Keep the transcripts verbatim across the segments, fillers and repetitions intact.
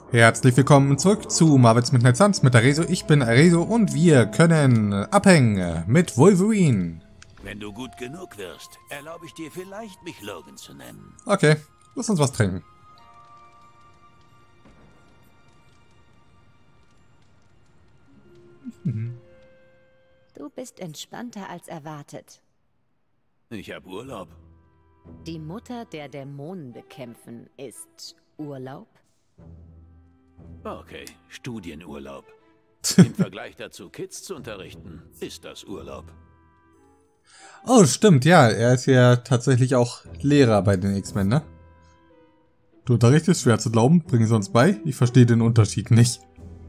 Herzlich willkommen zurück zu Marvel's Midnight Suns mit Areso. Ich bin Areso und wir können abhängen mit Wolverine. Wenn du gut genug wirst, erlaube ich dir vielleicht, mich Logan zu nennen. Okay, lass uns was trinken. Du bist entspannter als erwartet. Ich habe Urlaub. Die Mutter der Dämonen bekämpfen ist Urlaub? Okay, Studienurlaub. Im Vergleich dazu, Kids zu unterrichten, ist das Urlaub. Oh, stimmt, ja. Er ist ja tatsächlich auch Lehrer bei den X-Men, ne? Du unterrichtest, schwer zu glauben. Bringen Sie uns bei. Ich verstehe den Unterschied nicht.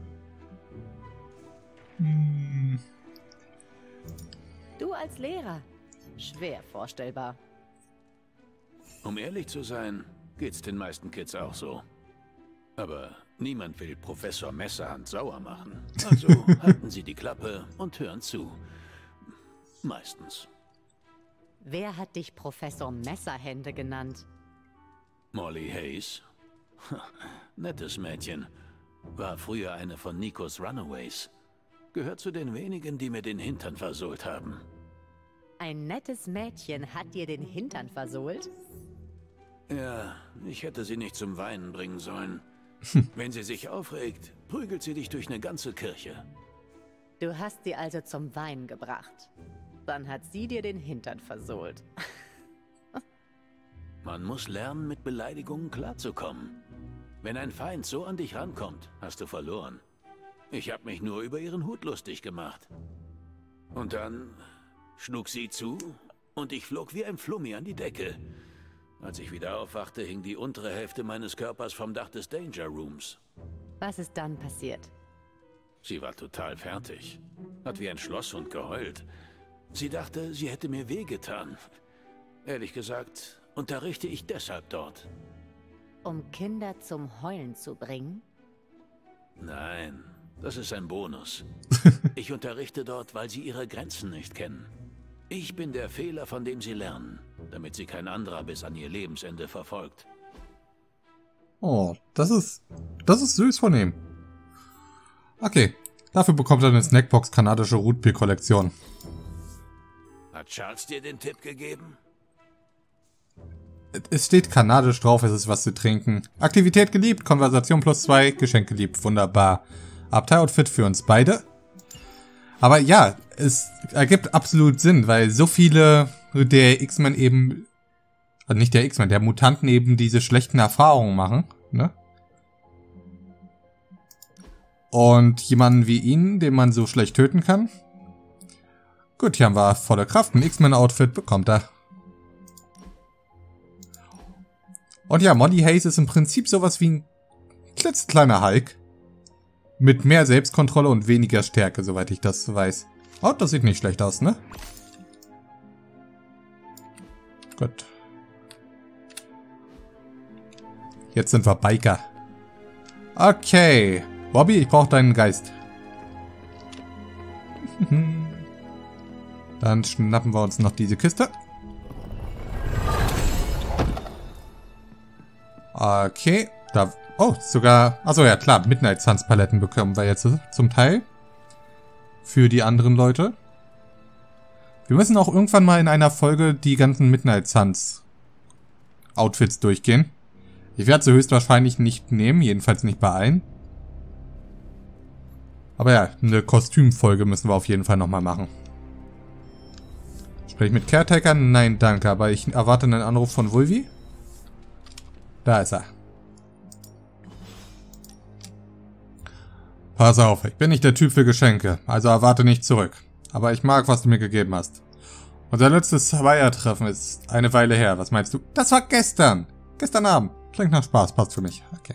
Hm. Du als Lehrer? Schwer vorstellbar. Um ehrlich zu sein, geht's den meisten Kids auch so. Aber niemand will Professor Messerhand sauer machen. Also halten Sie die Klappe und hören zu. Meistens. Wer hat dich Professor Messerhände genannt? Molly Hayes. Nettes Mädchen. War früher eine von Nikos Runaways. Gehört zu den wenigen, die mir den Hintern versohlt haben. Ein nettes Mädchen hat dir den Hintern versohlt? Ja, ich hätte sie nicht zum Weinen bringen sollen. Wenn sie sich aufregt, prügelt sie dich durch eine ganze Kirche. Du hast sie also zum Weinen gebracht. Dann hat sie dir den Hintern versohlt. Man muss lernen, mit Beleidigungen klarzukommen. Wenn ein Feind so an dich rankommt, hast du verloren. Ich habe mich nur über ihren Hut lustig gemacht. Und dann schlug sie zu und ich flog wie ein Flummi an die Decke. Als ich wieder aufwachte, hing die untere Hälfte meines Körpers vom Dach des Danger Rooms. Was ist dann passiert? Sie war total fertig. Hat wie ein Schlosshund geheult. Sie dachte, sie hätte mir wehgetan. Ehrlich gesagt, unterrichte ich deshalb dort. Um Kinder zum Heulen zu bringen? Nein, das ist ein Bonus. Ich unterrichte dort, weil sie ihre Grenzen nicht kennen. Ich bin der Fehler, von dem sie lernen, damit sie kein anderer bis an ihr Lebensende verfolgt. Oh, das ist... Das ist süß von ihm. Okay, dafür bekommt er eine Snackbox kanadische Rootbeer-Kollektion. Hat Charles dir den Tipp gegeben? Es steht kanadisch drauf, es ist was zu trinken. Aktivität geliebt, Konversation plus zwei, Geschenk geliebt, wunderbar. Abtei-Outfit für uns beide. Aber ja, es ergibt absolut Sinn, weil so viele der X-Men eben, also nicht der X-Men, der Mutanten eben diese schlechten Erfahrungen machen, ne? Und jemanden wie ihn, den man so schlecht töten kann. Gut, hier haben wir volle Kraft, ein X-Men-Outfit bekommt er. Und ja, Molly Hayes ist im Prinzip sowas wie ein klitzekleiner Hulk. Mit mehr Selbstkontrolle und weniger Stärke, soweit ich das weiß. Oh, das sieht nicht schlecht aus, ne? Gut. Jetzt sind wir Biker. Okay. Bobby, ich brauche deinen Geist. Dann schnappen wir uns noch diese Kiste. Okay. Da... Oh, sogar... Achso, ja klar, Midnight Suns Paletten bekommen wir jetzt zum Teil. Für die anderen Leute. Wir müssen auch irgendwann mal in einer Folge die ganzen Midnight Suns Outfits durchgehen. Ich werde sie höchstwahrscheinlich nicht nehmen, jedenfalls nicht bei allen. Aber ja, eine Kostümfolge müssen wir auf jeden Fall nochmal machen. Sprich mit Caretaker? Nein, danke, aber ich erwarte einen Anruf von Vulvi. Da ist er. Pass auf, ich bin nicht der Typ für Geschenke, also erwarte nicht zurück. Aber ich mag, was du mir gegeben hast. Unser letztes Zweier-Treffen ist eine Weile her. Was meinst du? Das war gestern. Gestern Abend. Klingt nach Spaß, passt für mich. Okay.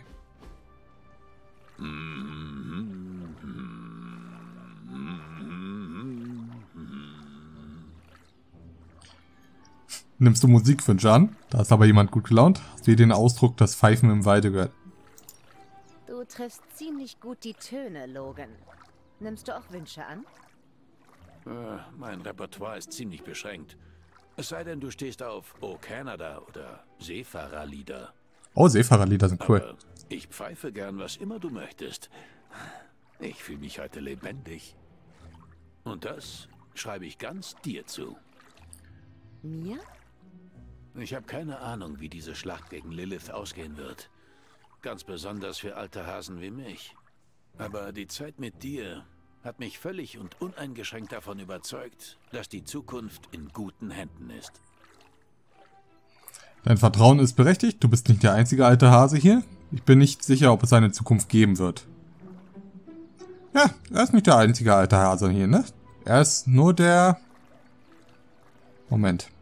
Nimmst du Musikwünsche an? Da ist aber jemand gut gelaunt. Hast du den Ausdruck, das Pfeifen im Walde gehört? Du triffst ziemlich gut die Töne, Logan. Nimmst du auch Wünsche an? Äh, mein Repertoire ist ziemlich beschränkt. Es sei denn, du stehst auf Oh Canada oder Seefahrerlieder. Oh, Seefahrerlieder sind cool. Aber Ich pfeife gern, was immer du möchtest. Ich fühle mich heute lebendig. Und das schreibe ich ganz dir zu. Mir? Ich habe keine Ahnung, wie diese Schlacht gegen Lilith ausgehen wird. Ganz besonders für alte Hasen wie mich. Aber die Zeit mit dir hat mich völlig und uneingeschränkt davon überzeugt, dass die Zukunft in guten Händen ist. Dein Vertrauen ist berechtigt. Du bist nicht der einzige alte Hase hier. Ich bin nicht sicher, ob es eine Zukunft geben wird. Ja, er ist nicht der einzige alte Hase hier, ne? Er ist nur der... Moment.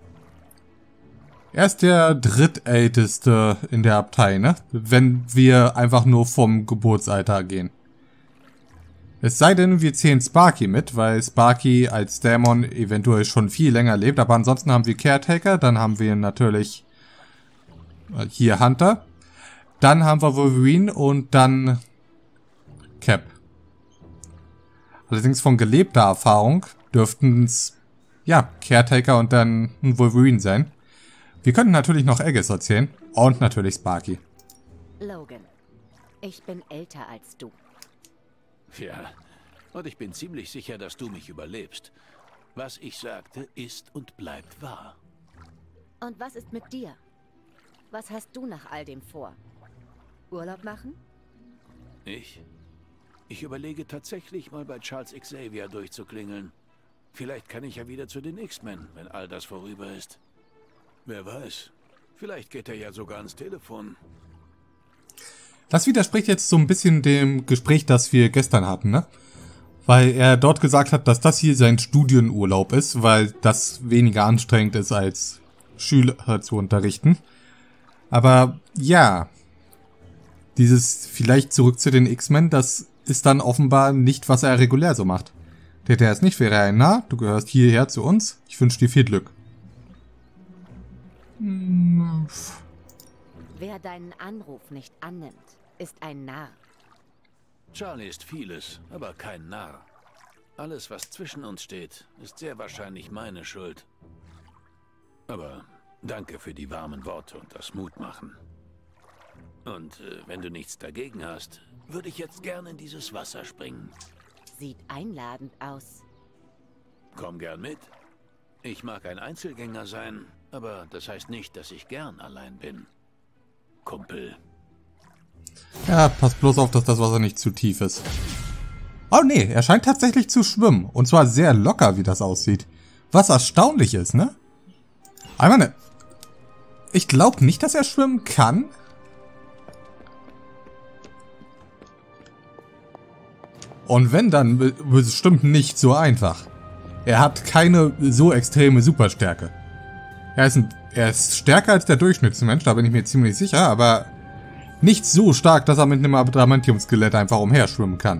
Er ist der drittälteste in der Abtei, ne? Wenn wir einfach nur vom Geburtsalter gehen. Es sei denn, wir zählen Sparky mit, weil Sparky als Dämon eventuell schon viel länger lebt. Aber ansonsten haben wir Caretaker, dann haben wir natürlich hier Hunter. Dann haben wir Wolverine und dann Cap. Allerdings von gelebter Erfahrung dürften es, ja, Caretaker und dann ein Wolverine sein. Wir könnten natürlich noch Aegis erzählen und natürlich Sparky. Logan, ich bin älter als du. Ja, und ich bin ziemlich sicher, dass du mich überlebst. Was ich sagte, ist und bleibt wahr. Und was ist mit dir? Was hast du nach all dem vor? Urlaub machen? Ich? Ich überlege tatsächlich mal bei Charles Xavier durchzuklingeln. Vielleicht kann ich ja wieder zu den X-Men, wenn all das vorüber ist. Wer weiß, vielleicht geht er ja sogar ans Telefon. Das widerspricht jetzt so ein bisschen dem Gespräch, das wir gestern hatten, ne? Weil er dort gesagt hat, dass das hier sein Studienurlaub ist, weil das weniger anstrengend ist, als Schüler zu unterrichten. Aber ja, dieses vielleicht zurück zu den X-Men, das ist dann offenbar nicht, was er regulär so macht. Der, der ist nicht, wäre er, na, du gehörst hierher zu uns, ich wünsche dir viel Glück. Hm, Wer deinen Anruf nicht annimmt, ist ein Narr. Charlie ist vieles, aber kein Narr. Alles, was zwischen uns steht, ist sehr wahrscheinlich meine Schuld. Aber danke für die warmen Worte und das Mutmachen. Und äh, wenn du nichts dagegen hast, würde ich jetzt gerne in dieses Wasser springen. Sieht einladend aus. Komm gern mit. Ich mag ein Einzelgänger sein, aber das heißt nicht, dass ich gern allein bin. Kumpel. Ja, pass bloß auf, dass das Wasser nicht zu tief ist. Oh nee, er scheint tatsächlich zu schwimmen. Und zwar sehr locker, wie das aussieht. Was erstaunlich ist, ne? Einmal ne... Ich glaube nicht, dass er schwimmen kann. Und wenn, dann bestimmt nicht so einfach. Er hat keine so extreme Superstärke. Er ist, ein, er ist stärker als der Durchschnittsmensch, da bin ich mir ziemlich sicher, aber nicht so stark, dass er mit einem Adamantium-Skelett einfach umherschwimmen kann.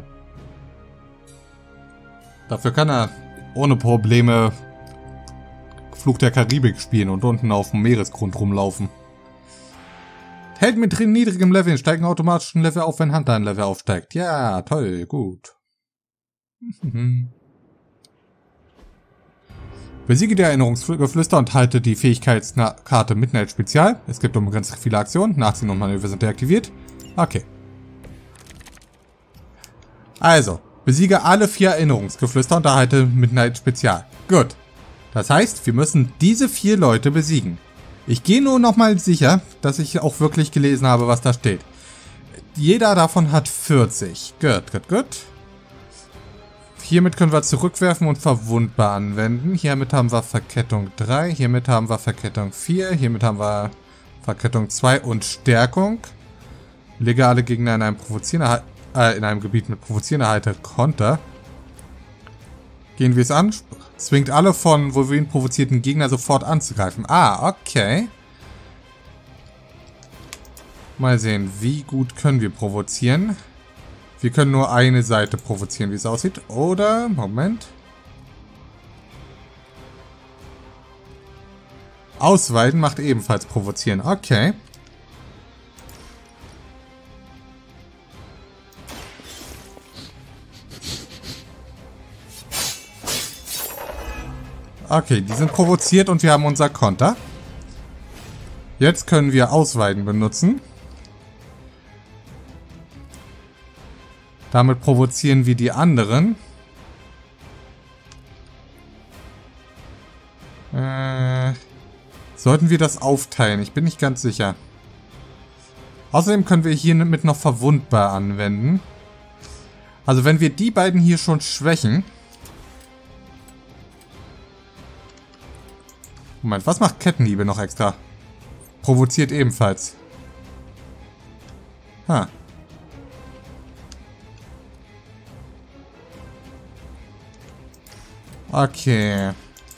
Dafür kann er ohne Probleme Fluch der Karibik spielen und unten auf dem Meeresgrund rumlaufen. Helden mit niedrigem Level steigen automatisch ein Level auf, wenn Hunter ein Level aufsteigt. Ja, toll, gut. Besiege die Erinnerungsgeflüster und halte die Fähigkeitskarte Midnight Spezial. Es gibt unbegrenzt viele Aktionen. Nachziehen und Manöver sind deaktiviert. Okay. Also, besiege alle vier Erinnerungsgeflüster und erhalte Midnight Spezial. Gut. Das heißt, wir müssen diese vier Leute besiegen. Ich gehe nur nochmal sicher, dass ich auch wirklich gelesen habe, was da steht. Jeder davon hat vierzig. Gut, gut, gut. Hiermit können wir zurückwerfen und verwundbar anwenden. Hiermit haben wir Verkettung drei. Hiermit haben wir Verkettung vier. Hiermit haben wir Verkettung zwei und Stärkung. Lege alle Gegner in einem, provozierenden, äh, in einem Gebiet mit provozierender Halte Konter. Gehen wir es an. Zwingt alle von Wolverine provozierten Gegner sofort anzugreifen. Ah, okay. Mal sehen, wie gut können wir provozieren. Wir können nur eine Seite provozieren, wie es aussieht. Oder, Moment. Ausweiten macht ebenfalls provozieren. Okay. Okay, die sind provoziert und wir haben unser Konter. Jetzt können wir Ausweiten benutzen. Damit provozieren wir die anderen. Äh, sollten wir das aufteilen? Ich bin nicht ganz sicher. Außerdem können wir hiermit noch verwundbar anwenden. Also wenn wir die beiden hier schon schwächen... Moment, was macht Kettenhiebe noch extra? Provoziert ebenfalls. Ha. Okay.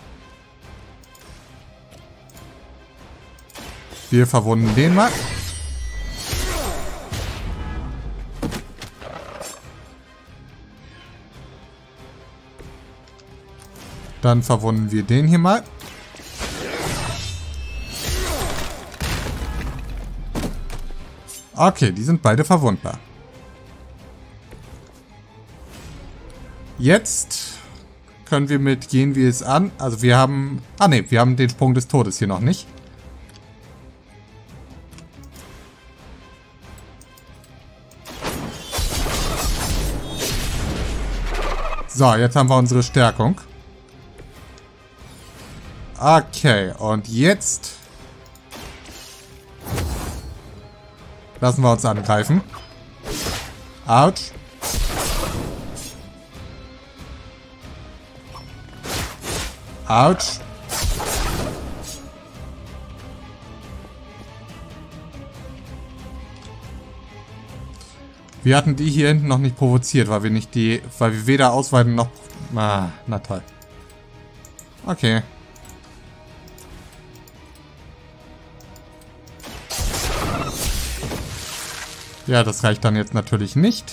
Wir verwunden den mal. Dann verwunden wir den hier mal. Okay, die sind beide verwundbar. Jetzt können wir mit gehen wir es an. Also wir haben... Ah ne, wir haben den Sprung des Todes hier noch nicht. So, jetzt haben wir unsere Stärkung. Okay, und jetzt lassen wir uns angreifen. Autsch. Autsch. Wir hatten die hier hinten noch nicht provoziert, weil wir nicht die, weil wir weder ausweiten noch... Ah, na toll. Okay. Ja, das reicht dann jetzt natürlich nicht.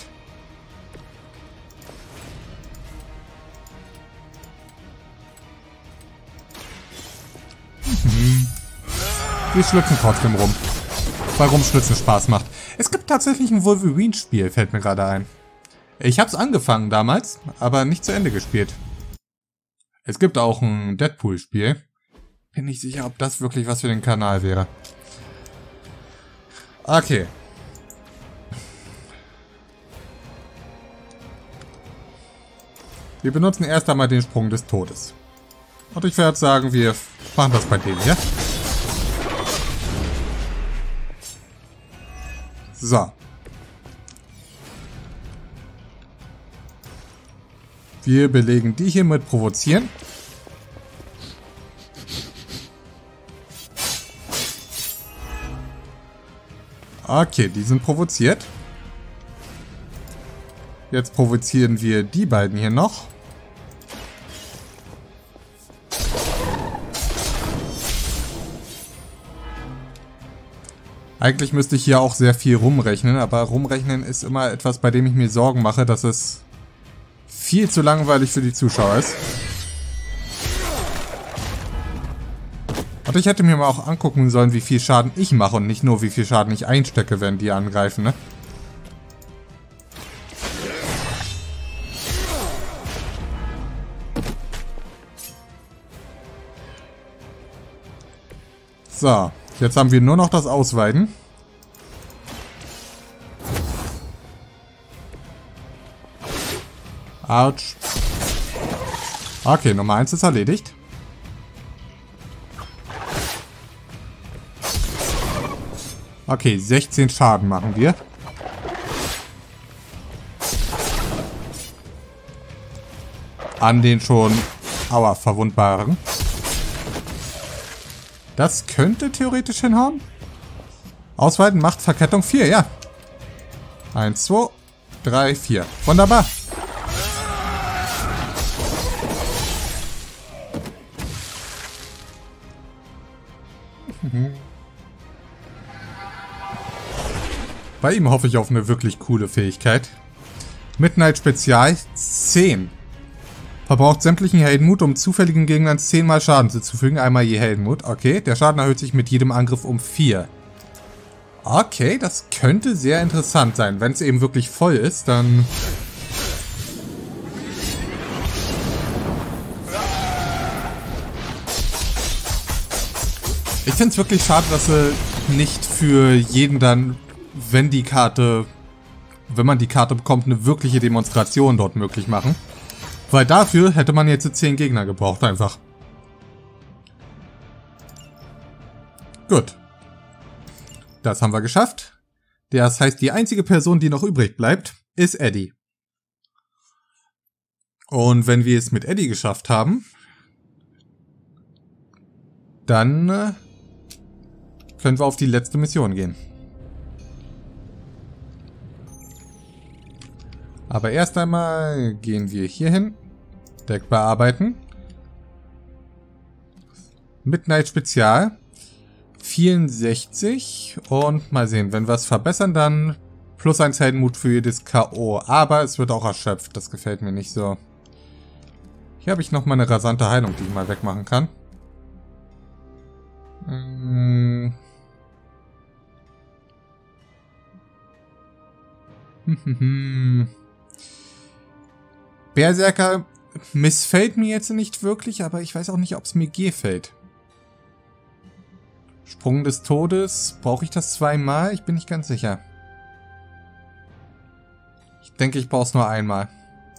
Mhm. Wir schlüpfen trotzdem rum. Weil rumschlitzen Spaß macht. Es gibt tatsächlich ein Wolverine-Spiel, fällt mir gerade ein. Ich hab's angefangen damals, aber nicht zu Ende gespielt. Es gibt auch ein Deadpool-Spiel. Bin nicht sicher, ob das wirklich was für den Kanal wäre. Okay. Wir benutzen erst einmal den Sprung des Todes. Und ich werde sagen, wir machen das bei dem hier. So. Wir belegen die hier mit Provozieren. Okay, die sind provoziert. Jetzt provozieren wir die beiden hier noch. Eigentlich müsste ich hier auch sehr viel rumrechnen, aber rumrechnen ist immer etwas, bei dem ich mir Sorgen mache, dass es viel zu langweilig für die Zuschauer ist. Und ich hätte mir mal auch angucken sollen, wie viel Schaden ich mache und nicht nur, wie viel Schaden ich einstecke, wenn die angreifen, ne? So, jetzt haben wir nur noch das Ausweiten. Autsch. Okay, Nummer eins ist erledigt. Okay, sechzehn Schaden machen wir. An den schon, aua, verwundbaren. Das könnte theoretisch hinhauen. Ausweiten macht Verkettung vier, ja. eins, zwei, drei, vier. Wunderbar. Bei ihm hoffe ich auf eine wirklich coole Fähigkeit. Midnight Spezial zehn. Verbraucht sämtlichen Heldenmut, um zufälligen Gegnern zehnmal Schaden zuzufügen. Einmal je Heldenmut. Okay, der Schaden erhöht sich mit jedem Angriff um vier. Okay, das könnte sehr interessant sein. Wenn es eben wirklich voll ist, dann... Ich finde es wirklich schade, dass sie nicht für jeden dann, wenn die Karte wenn man die Karte bekommt, eine wirkliche Demonstration dort möglich machen. Weil dafür hätte man jetzt zehn Gegner gebraucht, einfach. Gut. Das haben wir geschafft. Das heißt, die einzige Person, die noch übrig bleibt, ist Eddie. Und wenn wir es mit Eddie geschafft haben, dann äh, können wir auf die letzte Mission gehen. Aber erst einmal gehen wir hier hin. Deck bearbeiten. Midnight Spezial. vierundsechzig. Und mal sehen, wenn wir es verbessern, dann plus eins Heldenmut für jedes K O. Aber es wird auch erschöpft. Das gefällt mir nicht so. Hier habe ich noch mal eine rasante Heilung, die ich mal wegmachen kann. Hm. Berserker missfällt mir jetzt nicht wirklich, aber ich weiß auch nicht, ob es mir gefällt. Sprung des Todes, brauche ich das zweimal? Ich bin nicht ganz sicher. Ich denke, ich brauche es nur einmal.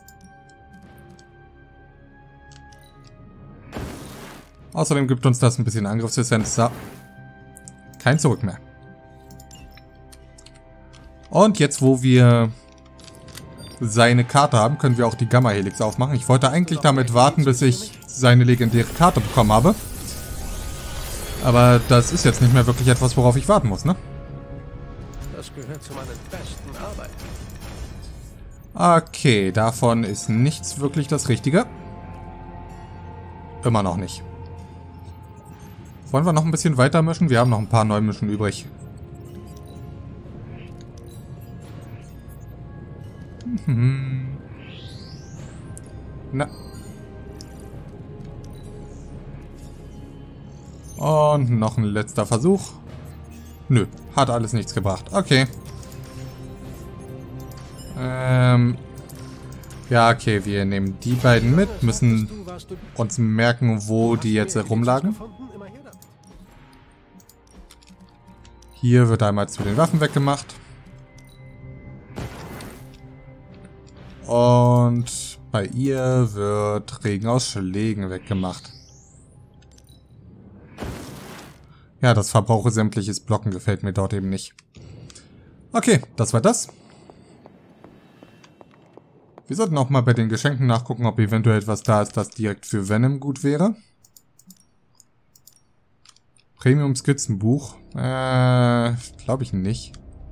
Außerdem gibt uns das ein bisschen Angriffsessenz. So. Kein Zurück mehr. Und jetzt, wo wir seine Karte haben, können wir auch die Gamma-Helix aufmachen. Ich wollte eigentlich damit warten, bis ich seine legendäre Karte bekommen habe. Aber das ist jetzt nicht mehr wirklich etwas, worauf ich warten muss, ne? Das gehört zu meinen besten Arbeiten. Okay, davon ist nichts wirklich das Richtige. Immer noch nicht. Wollen wir noch ein bisschen weiter mischen? Wir haben noch ein paar Neumischen übrig. Mhm. Na. Und noch ein letzter Versuch. Nö, hat alles nichts gebracht. Okay. Ähm. Ja, okay, wir nehmen die beiden mit, müssen uns merken, wo die jetzt rumlagen. Hier wird einmal zu den Waffen weggemacht. Und bei ihr wird Regen aus Schlägen weggemacht. Ja, das Verbrauche sämtliches Blocken gefällt mir dort eben nicht. Okay, das war das. Wir sollten auch mal bei den Geschenken nachgucken, ob eventuell etwas da ist, das direkt für Venom gut wäre. Premium-Skizzenbuch. Äh, glaube ich nicht.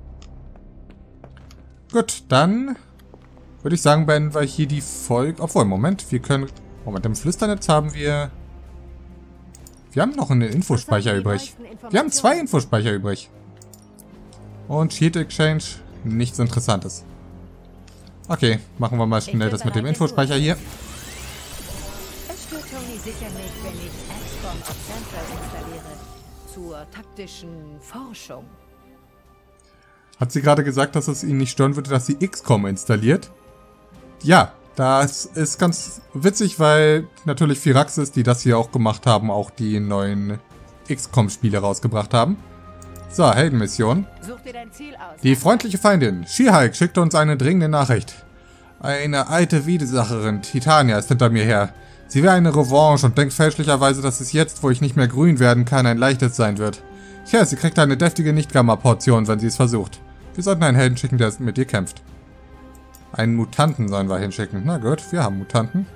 Gut, dann würde ich sagen, beenden wir hier die Folge. Obwohl, Moment, wir können... Moment, im Flüsternetz haben wir... Wir haben noch einen Infospeicher übrig. Wir haben zwei Infospeicher übrig. Und Cheat Exchange, nichts Interessantes. Okay, machen wir mal schnell das mit dem Infospeicher hier. Es stört Tony sicher nicht, wenn ich X COM auf Central installiere. Zur taktischen Forschung. Hat sie gerade gesagt, dass es Ihnen nicht stören würde, dass sie X COM installiert? Ja, das ist ganz witzig, weil natürlich Firaxis, die das hier auch gemacht haben, auch die neuen X COM-Spiele rausgebracht haben. So, Heldenmission. Such dir dein Ziel aus. Die freundliche Feindin, She-Hulk, schickte uns eine dringende Nachricht. Eine alte Widersacherin, Titania, ist hinter mir her. Sie will eine Revanche und denkt fälschlicherweise, dass es jetzt, wo ich nicht mehr grün werden kann, ein leichtes sein wird. Tja, sie kriegt eine deftige Nicht-Gamma-Portion, wenn sie es versucht. Wir sollten einen Helden schicken, der mit ihr kämpft. Einen Mutanten sollen wir hinschicken. Na gut, wir haben Mutanten.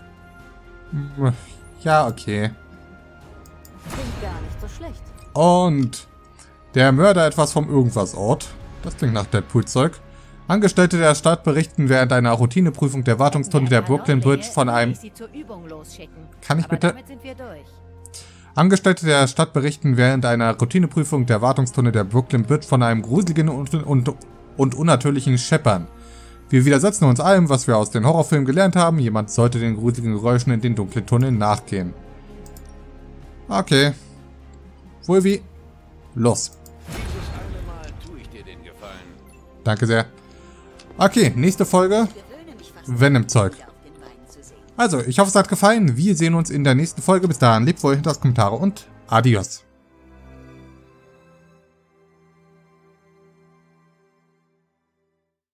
Ja, okay. Klingt gar nicht so schlecht. Und der Mörder etwas vom Irgendwas-Ort. Das klingt nach Deadpool-Zeug. Angestellte der Stadt berichten während einer Routineprüfung der Wartungstunne der Brooklyn Bridge von einem... Kann ich bitte... Angestellte der Stadt berichten während einer Routineprüfung der Wartungstunne der Brooklyn Bridge von einem gruseligen und, und, und unnatürlichen Scheppern. Wir widersetzen uns allem, was wir aus den Horrorfilmen gelernt haben. Jemand sollte den gruseligen Geräuschen in den dunklen Tunneln nachgehen. Okay. Wohl wie? Los. Dieses eine Mal tue ich dir den Gefallen. Danke sehr. Okay, nächste Folge. Venom-Zeug. Also, ich hoffe, es hat gefallen. Wir sehen uns in der nächsten Folge. Bis dahin, lebt wohl, hinterlasst Kommentare und adios.